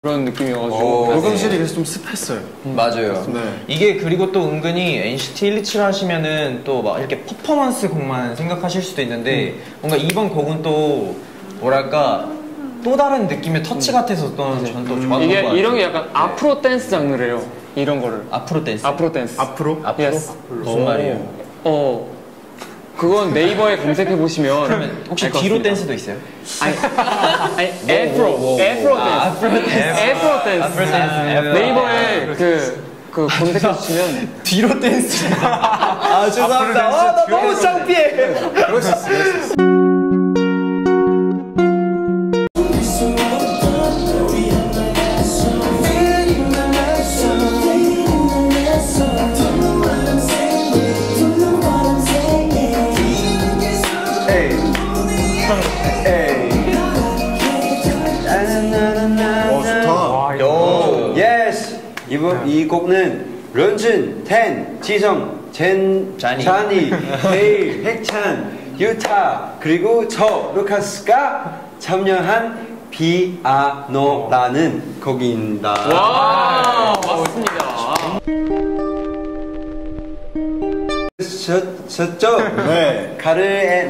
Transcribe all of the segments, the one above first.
그런 느낌이어가지고 녹음실이 그래서 좀 습했어요. 맞아요. 네. 이게 그리고 또 은근히 NCT 127 하시면은 또 막 이렇게 퍼포먼스 곡만 생각하실 수도 있는데 뭔가 이번 곡은 또 뭐랄까 또 다른 느낌의 터치 같아서 또 저는 또 좋았던 것 이게 같아요. 이런 게 약간 아프로 댄스 장르래요. 이런 거를 아프로 댄스? 아프로 댄스. 앞으로? 앞으로? Yes. 무슨 말이에요? 그건 네이버에 검색해 보시면 그러면 혹시 뒤로 댄스도 있어요? 아니 애프로 댄스. 애프로 댄스. 네이버에 그 검색해 주시면 뒤로 댄스. 아 죄송합니다. 나 너무 창피해. 그럴 수 있어. 이 곡은 런쥔, 텐, 지성, 잔이, 데일, 핵찬, 유타 그리고 저 루카스가 참여한 피아노라는 곡입니다. 와 맞습니다. 셨죠? 네. 가르엔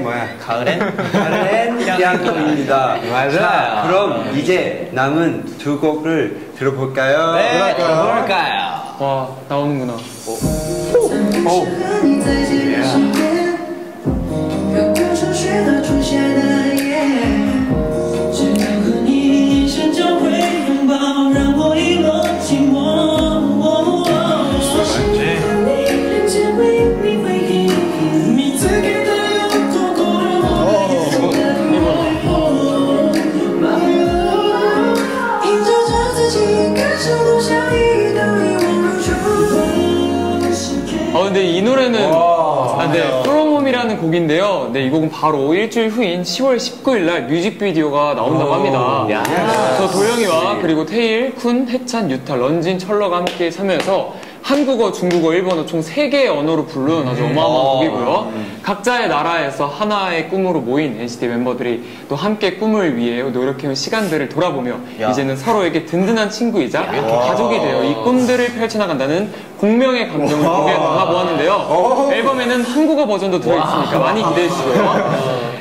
피아노입니다. 맞아요. 자, 그럼 이제 남은 두 곡을 들어볼까요? 네, 들어볼까요? 와 나오는구나. 근데 이 노래는 프롬홈이라는 곡인데요. 네, 이 곡은 바로 일주일 후인 10월 19일 날 뮤직비디오가 나온다고 합니다. 저 도영이와 그리고 테일, 쿤, 해찬, 유타, 런쥔, 철러가 함께 참여해서 한국어, 중국어, 일본어 총 3개의 언어로 부른 아주 어마어마한 곡이고요. 각자의 나라에서 하나의 꿈으로 모인 NCT 멤버들이 또 함께 꿈을 위해 노력해온 시간들을 돌아보며 이제는 서로에게 든든한 친구이자 가족이 되어 이 꿈들을 펼쳐나간다는 공명의 감정을 곡에 담아보았는데요. 앨범에는 한국어 버전도 들어있으니까 많이 기대해주시고요.